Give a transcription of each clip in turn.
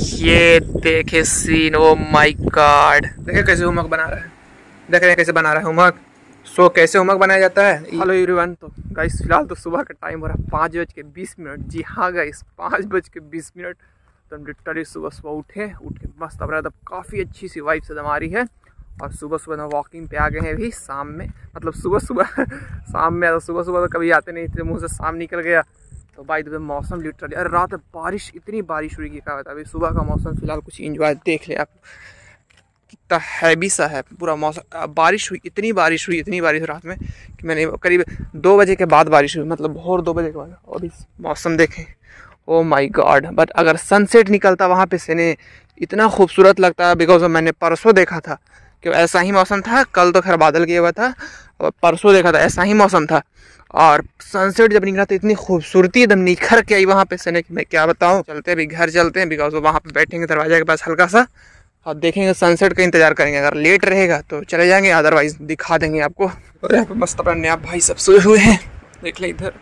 ये देखे scene, O my God. देखे कैसे होमवर्क बना रहा है, देख रहे हैं कैसे बना रहा है होमवर्क। सो कैसे होमवर्क बनाया जाता है। Hello everyone. तो गाइस फिलहाल तो सुबह का टाइम हो रहा है 5:20। जी हाँ गाइस 5:20। तो हम लिटरली सुबह उठ के मस्त अब रहा, काफ़ी अच्छी सी वाइब्स एकदम आ रही है। और सुबह हम वॉकिंग पे आ गए हैं अभी शाम में, मतलब सुबह शाम में। सुबह तो कभी आते नहीं थे, मुँह से शाम निकल गया। तो भाई तो मौसम लिटरली, अरे रात में बारिश, इतनी बारिश हुई कि क्या बता। अभी सुबह का मौसम फिलहाल कुछ इंजॉय देख ले आप, कितना हैवी सा है पूरा मौसम। बारिश हुई, इतनी बारिश रात में कि मैंने करीब 2 बजे के बाद बारिश हुई, मतलब भोर 2 बजे के बाद। और अभी मौसम देखें, ओ माय गॉड। बट अगर सनसेट निकलता वहाँ पे से ने इतना खूबसूरत लगता है। बिकॉज मैंने परसों देखा था कि ऐसा ही मौसम था, कल तो खैर बादल किया हुआ था, और परसों देखा था ऐसा ही मौसम था। और सनसेट जब निकला तो इतनी खूबसूरती एकदम निखर के आई वहाँ पे से ने कि मैं क्या बताऊँ। चलते हैं अभी घर चलते हैं, बिकॉज वहाँ पे बैठेंगे दरवाजे के पास हल्का सा और देखेंगे सनसेट का इंतजार करेंगे। अगर लेट रहेगा तो चले जाएंगे, अदरवाइज दिखा देंगे आपको। और यहाँ पे मस्त अपना नया भाई सब सोए हुए हैं, देख ले इधर।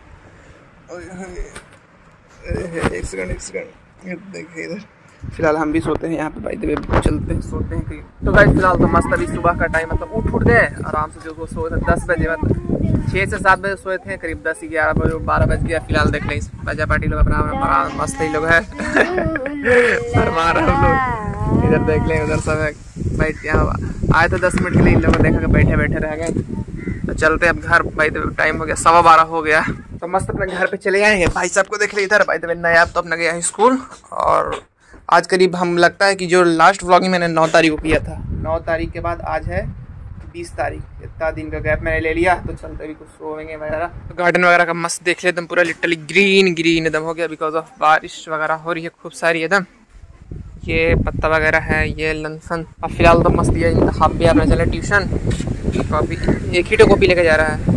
एक सेकंड देखिए इधर। फिलहाल हम भी सोते हैं यहाँ पे, भाई देवे चलते हैं सोते हैं कहीं। तो भाई फिलहाल तो मस्त अभी सुबह का टाइम, मतलब उठ गए आराम से। जो सोए थे 10 बजे, मतलब 6 से 7 बजे सोए थे, करीब 10 11 बजे 12 बज गया। फिलहाल देख लें प्रजा पार्टी लोग अपना मस्त ही लोग है शर्मा रहे हम लोग। इधर देख लें, उधर सब है बैठ। यहाँ आए तो 10 मिनट के लिए इन लोगों को देखा कि बैठे रह गए। तो चलते अब घर, भाई टाइम हो गया 12:15 हो गया। तो मस्त अपने घर पे चले आए हैं। भाई साहब को देख ले इधर, भाई तो नया तो अपना गया है स्कूल। और आज करीब हम लगता है कि जो लास्ट व्लॉगिंग मैंने 9 तारीख को किया था, 9 तारीख के बाद आज है 20 तारीख, इतना दिन का गैप मैंने ले लिया। तो चलते अभी कुछ सोएंगे वगैरह। तो गार्डन वगैरह का मस्त देख ले एकदम पूरा लिटरली ग्रीन एकदम हो गया, बिकॉज ऑफ बारिश वगैरह हो रही है खूब सारी एकदम। ये पत्ता वगैरह है, ये लहसुन। अब फिलहाल तो मस्त ये इंतखाब भी आपने चले ट्यूशन। कॉपी एक ही तो कॉपी लेके जा रहा है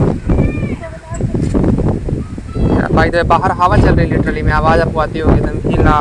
भाई। तो बाहर हवा चल रही है लिटरली में, आवाज़ आपको आती होगी एकदम हिला।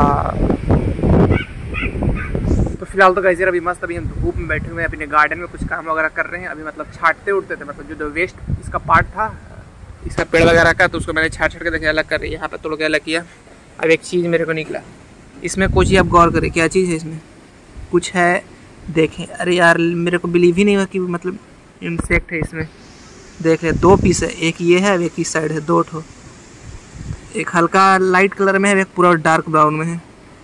तो फिलहाल तो गाइस अभी मस्त अभी हम धूप में बैठे हुए हैं, अपने गार्डन में कुछ काम वगैरह कर रहे हैं। अभी मतलब छाटते उठते थे, मतलब जो वेस्ट इसका पार्ट था इसका पेड़ वगैरह का, तो उसको मैंने छाट के देखे अलग कर रही है। यहाँ पे तोड़ के अलग किया। अब एक चीज़ मेरे को निकला इसमें, कुछ ही आप गौर करें क्या चीज़ है इसमें, कुछ है देखें। अरे यार मेरे को बिलीव ही नहीं हुआ कि मतलब इंसेक्ट है इसमें। देख ले 2 पीस है, एक ये है, एक इस साइड है, 2 ठो। एक हल्का लाइट कलर में है, एक पूरा डार्क ब्राउन में है।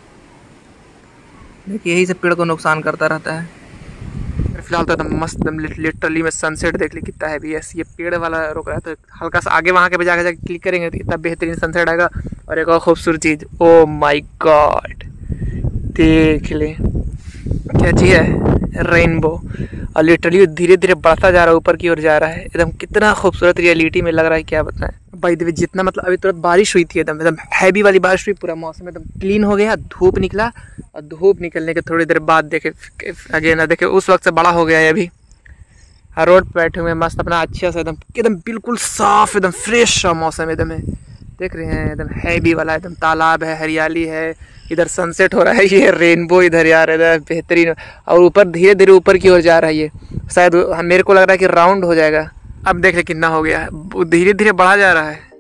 देखिए यही सब पेड़ को नुकसान करता रहता है। फिलहाल तो एकदम मस्त लिटरली में सनसेट देख ली कितना है भी। ये पेड़ वाला रोक रहा है, तो हल्का सा आगे वहाँ के पे जाके क्लिक करेंगे तो इतना बेहतरीन सनसेट आएगा। और एक और खूबसूरत चीज़, ओ माय गॉड देख ले क्या चीज़ है, रेनबो। और लिटरली धीरे धीरे बढ़ता जा रहा है, ऊपर की ओर जा रहा है एकदम। कितना खूबसूरत रियलिटी में लग रहा है, क्या बताएं भाई। देखिए जितना मतलब अभी तुरंत बारिश हुई थी, एकदम हैवी वाली बारिश हुई, पूरा मौसम एकदम क्लीन हो गया। धूप निकला और धूप निकलने के थोड़ी देर बाद देखे अगेन देखे उस वक्त से बड़ा हो गया है अभी। हर रोड पे बैठे हुए मस्त अपना अच्छा सा एकदम बिल्कुल साफ एकदम फ्रेश सा मौसम एकदम है। देख रहे हैं एकदम हैवी वाला, एकदम तालाब है, हरियाली है, इधर सनसेट हो रहा है, ये रेनबो इधर यार इधर बेहतरीन। और ऊपर धीरे धीरे ऊपर की ओर जा रहा है ये, शायद मेरे को लग रहा है कि राउंड हो जाएगा। अब देख ले कितना हो गया, धीरे धीरे बढ़ा जा रहा है।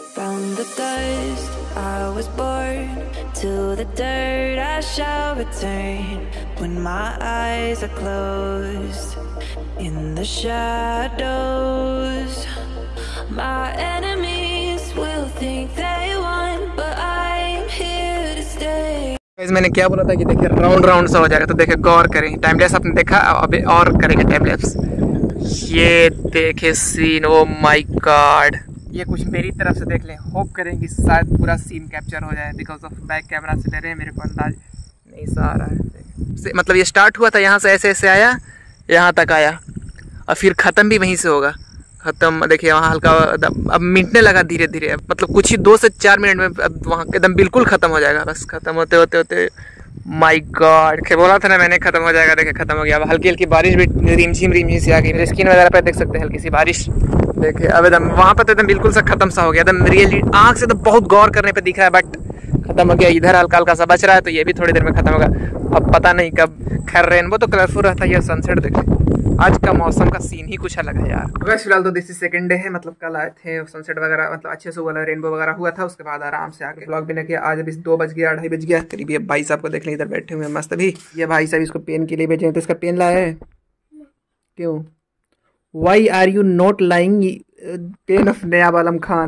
मैंने क्या बोला था कि देखिए राउंड सा हो जाएगा। तो देखिए गौर करें, टाइम लैप्स आपने देखा, अभी और करेंगे टाइम लैप्स। ये देखे सीन, ओ माय गॉड। ये कुछ मेरी तरफ से देख लें, होप करेंगे शायद पूरा सीन कैप्चर हो जाए। बिकॉज ऑफ बैक कैमरा से ले रहे हैं, मेरे को अंदाज नहीं सा आ रहा है। मतलब ये स्टार्ट हुआ था यहाँ से, ऐसे आया यहाँ तक आया, और फिर ख़त्म भी वहीं से होगा। ख़त्म देखिए वहाँ हल्का अब मिटने लगा धीरे धीरे, मतलब कुछ ही 2 से 4 मिनट में अब वहाँ एकदम बिल्कुल ख़त्म हो जाएगा। बस ख़त्म होते होते माय गॉड, क्या बोला था ना मैंने, ख़त्म हो जाएगा। देखिए ख़त्म हो गया। अब हल्की हल्की बारिश भी रिमझिम सी आ गई। मेरे स्किन वगैरह पे देख सकते हैं हल्की सी बारिश। देखिए अब एकदम वहाँ पर तो एकदम बिल्कुल सा ख़त्म सा हो गया, एकदम रियली आँख से तो बहुत गौर करने पर दिख रहा है, बट ख़त्म हो गया। इधर हल्का हल्का सा बच रहा है, तो ये भी थोड़ी देर में ख़त्म होगा। अब पता नहीं कब। खैर रेनबो तो कलरफुल रहता है, ये सनसेट देखिए आज का मौसम का सीन ही कुछ अलग है यार। वैसे फिलहाल तो दिस सेकंड डे है, मतलब कल आए थे, सनसेट वगैरह मतलब अच्छे से वाला रेनबो वगैरह हुआ था, उसके बाद आराम से आके व्लॉग भी नहीं किया। आज अभी 2 बज गया, 2:30 बज गया करीब। ये भाई साहब को देख लें इधर बैठे हुए मस्त। अभी ये भाई साहब इसको पेन के लिए भेजे, तो इसका पेन लाया है क्यों? Why are you not lying pen of Nayab Alam Khan?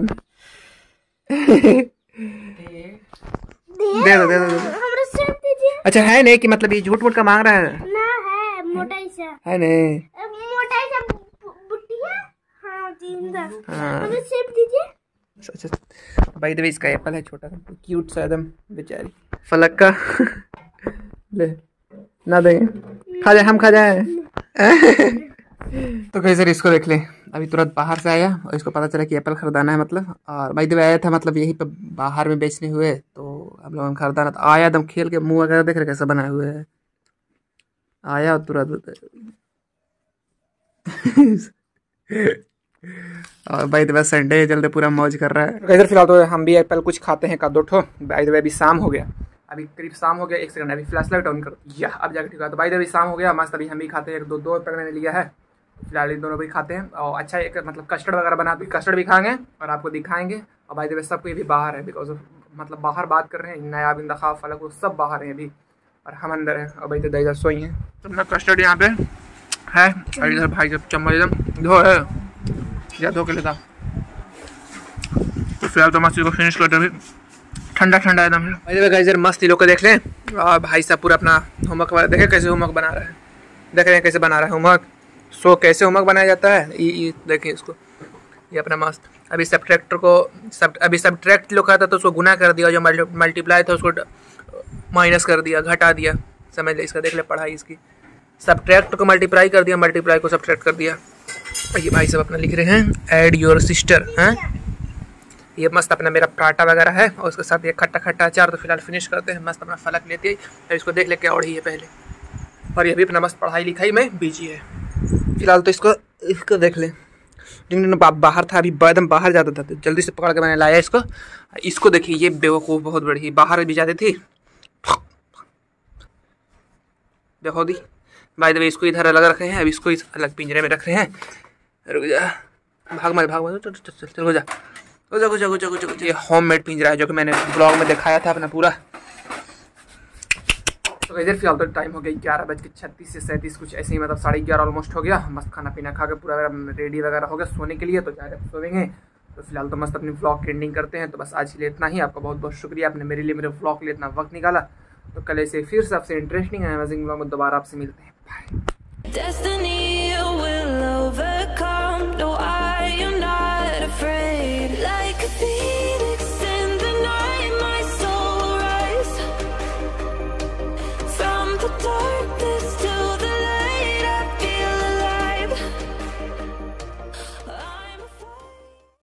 दे दो। अच्छा है नहीं कि मतलब ये झूठ मूठ का मांग रहा है ना? है मोटाई से है नहीं, मोटाई से बुट्टिया। हाँ हमें सेब दीजिए। अच्छा भाई द वे इसका एप्पल है छोटा सा क्यूट सा एकदम बेचारी फलक का। ले ना देंगे, खा जाए, हम खा जाए। तो कैसे इसको देख ले, अभी तुरंत बाहर से आया और इसको पता चला कि एप्पल खरीदाना है मतलब। और भाई द आया था मतलब यहीं पे बाहर में बेचने हुए, तो हम लोगों ने खरीदाना था। आया एकदम खेल के मुंह वगैरह देख रहे कैसे बनाए हुए है। आया और तुरंत और भाई द संडे चलते पूरा मौज कर रहा है। इधर फिलहाल तो हम भी एप्पल कुछ खाते हैं का 2 ठो। भाई द अभी शाम हो गया, अभी करीब शाम हो गया। 1 सेकंड अभी फ्लैश लाइट ऑन कर दिया, अब जाकर ठीक है। तो भाई अभी शाम हो गया मस्त। अभी हम भी खाते हैं, 2 एप्पल मैंने लिया है फिलहाल, इन दोनों भी खाते हैं। और अच्छा एक मतलब कस्टर्ड वगैरह बना, कस्टर्ड भी खाएंगे और आपको दिखाएंगे। और भाई द सबको ये भी बाहर है, बिकॉज मतलब बाहर बात कर रहे हैं, नायाब इंतखाब फलक वो सब बाहर हैं अभी, और हम अंदर हैं। और भाई तो इधर सोई हैं। तो अपना कस्टर्ड यहाँ पे है, और इधर भाई जब चम्मच एकदम धो है या धो के लेता। तो फिलहाल तो मस्ती को फिनिश करते अभी, ठंडा ठंडा एकदम है। भाई इधर मस्त लोग को देख लें। और भाई साहब पूरा अपना होमवर्क वाला देखे कैसे होमवर्क बना रहा है, देख रहे हैं कैसे बना रहा है होमवर्क। सो कैसे होमवर्क बनाया जाता है ये देखें इसको, ये अपना मस्त। अभी सब्ट्रैक्टर को अभी सब्ट्रैक्ट लोग था तो उसको गुना कर दिया, जो मल्टीप्लाई था उसको माइनस कर दिया, घटा दिया। समझ ले इसका, देख ले पढ़ाई इसकी। सब्ट्रैक्ट को मल्टीप्लाई कर दिया, मल्टीप्लाई को सब्ट्रैक्ट कर दिया। और ये भाई सब अपना लिख रहे हैं ऐड योर सिस्टर हैं। ये मस्त अपना मेरा पराठा वगैरह है और उसके साथ ये खट्टा खट्टा अचार। तो फिलहाल फिनिश करते हैं, मस्त अपना फलक लेते हैं। इसको देख ले क्या और ही है पहले, और ये भी अपना मस्त पढ़ाई लिखाई में बिजी है फिलहाल। तो इसको देख ले, बाहर था अभी एकदम बाहर जाता था, तो जल्दी से पकड़ के मैंने लाया इसको। इसको देखिए ये बेवकूफ़ बहुत बड़ी, बाहर भी जाती थी। देखो दी भाई द वे इसको इधर अलग रखे हैं, अब इसको इस अलग पिंजरे में रख रहे हैं। रुक जा, भाग मत चल हो जा। ये होममेड पिंजरा है जो कि मैंने ब्लॉग में दिखाया था अपना पूरा। तो इधर फिलहाल तो टाइम हो गया 11:36 से 37 कुछ ऐसे ही, मतलब 11:30 ऑलमोस्ट हो गया। मस्त खाना पीना खा के पूरा रेडी वगैरह हो गया सोने के लिए, तो जाकर सोएंगे। तो फिलहाल तो मस्त अपनी व्लॉग की एंडिंग करते हैं। तो बस आज के लिए इतना ही। आपका बहुत बहुत शुक्रिया, आपने मेरे लिए मेरे व्लॉग के लिए इतना वक्त निकाला। तो कल ऐसे फिर से आपसे इंटरेस्टिंग है अमेजिंग व्लॉग में दोबारा आपसे मिलते हैं। बाय।